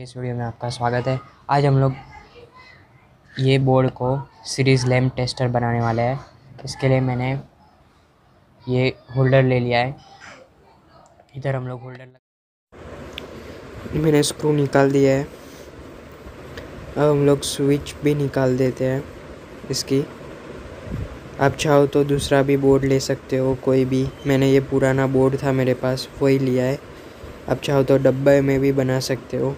के इस वीडियो में आपका स्वागत है। आज हम लोग ये बोर्ड को सीरीज़ लैम्प टेस्टर बनाने वाले हैं। इसके लिए मैंने ये होल्डर ले लिया है। इधर हम लोग मैंने स्क्रू निकाल दिया है। अब हम लोग स्विच भी निकाल देते हैं इसकी। आप चाहो तो दूसरा भी बोर्ड ले सकते हो, कोई भी। मैंने ये पुराना बोर्ड था मेरे पास, वही लिया है। आप चाहो तो डब्बे में भी बना सकते हो।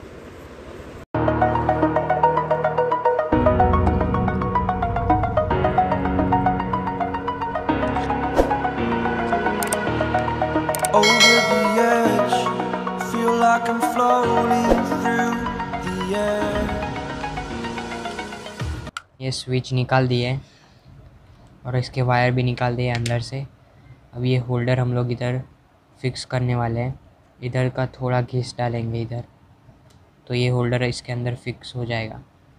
Over the edge, feel like I'm floating through the air. ये स्विच निकाल दिए और इसके वायर भी निकाल दिए अंदर से। अब ये होल्डर हम लोग इधर फिक्स करने वाले हैं। इधर का थोड़ा घिस डालेंगे इधर, तो ये होल्डर इसके अंदर फिक्स हो जाएगा।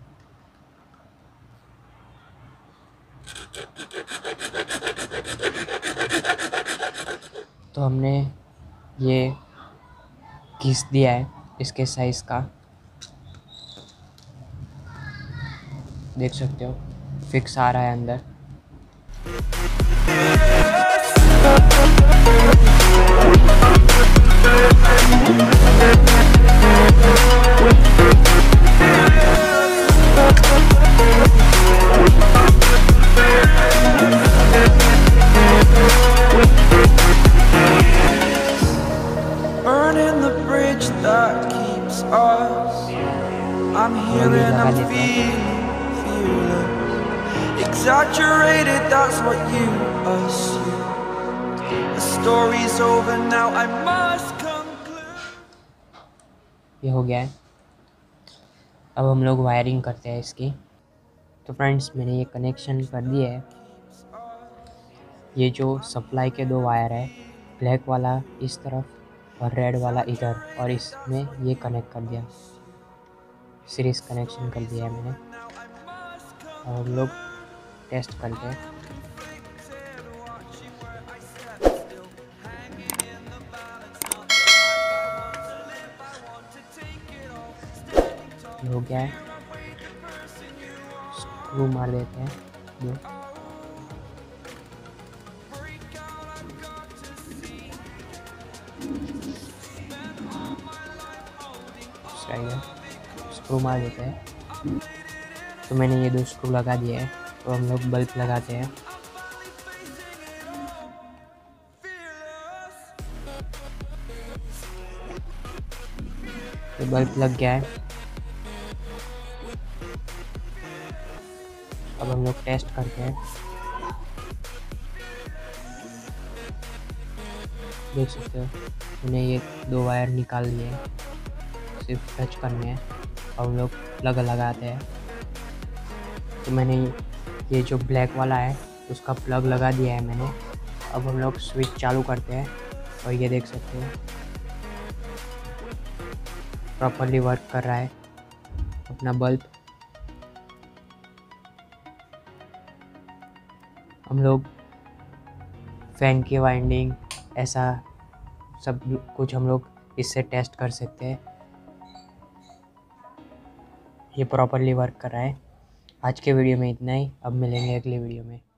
तो हमने ये घिस दिया है इसके साइज़ का, देख सकते हो फिक्स आ रहा है अंदर। Burning the bridge that keeps us. I'm here and I'm feeling exaggerated, that's what you assume. The story's over now, I must conclude. ये हो गया है। अब हम लोग वायरिंग करते हैं इसकी। तो फ्रेंड्स, मैंने ये कनेक्शन कर दिया है। ये जो सप्लाई के दो वायर है, ब्लैक वाला इस तरफ और रेड वाला इधर, और इसमें ये कनेक्ट कर दिया, सीरीज कनेक्शन कर दिया है मैंने। और हम लोग टेस्ट करते हैं। हो गया है। स्क्रू मार देते हैं दो। स्क्रू मार देते हैं। तो मैंने ये दो स्क्रू लगा दिए हैं। तो हम लोग बल्ब लगाते हैं। तो बल्ब लग गया है। अब हम लोग टेस्ट करते हैं। देख सकते हो मैंने ये दो वायर निकाल लिए हैं, सिर्फ टच करने हैं। अब हम लोग प्लग लगाते हैं। तो मैंने ये जो ब्लैक वाला है उसका प्लग लगा दिया है मैंने। अब हम लोग स्विच चालू करते हैं और ये देख सकते हो प्रॉपरली वर्क कर रहा है अपना बल्ब। हम लोग फैन की वाइंडिंग ऐसा सब कुछ हम लोग इससे टेस्ट कर सकते हैं। ये प्रॉपरली वर्क कर रहा है। आज के वीडियो में इतना ही। अब मिलेंगे अगले वीडियो में।